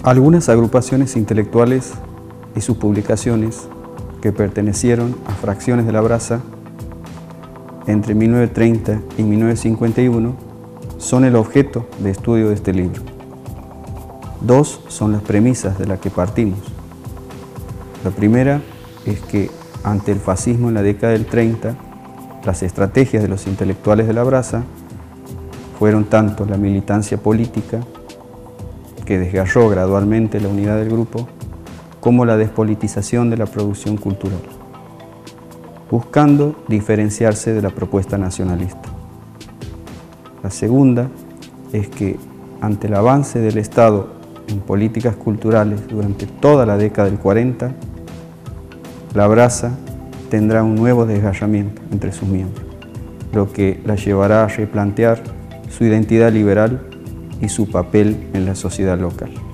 Algunas agrupaciones intelectuales y sus publicaciones que pertenecieron a fracciones de la Brasa entre 1930 y 1951 son el objeto de estudio de este libro. Dos son las premisas de las que partimos. La primera es que ante el fascismo en la década del 30, las estrategias de los intelectuales de la Brasa fueron tanto la militancia política, que desgarró gradualmente la unidad del grupo, como la despolitización de la producción cultural, buscando diferenciarse de la propuesta nacionalista. La segunda es que ante el avance del Estado en políticas culturales durante toda la década del 40, la Brasa tendrá un nuevo desgarramiento entre sus miembros, lo que la llevará a replantear su identidad liberal y su papel en la sociedad local.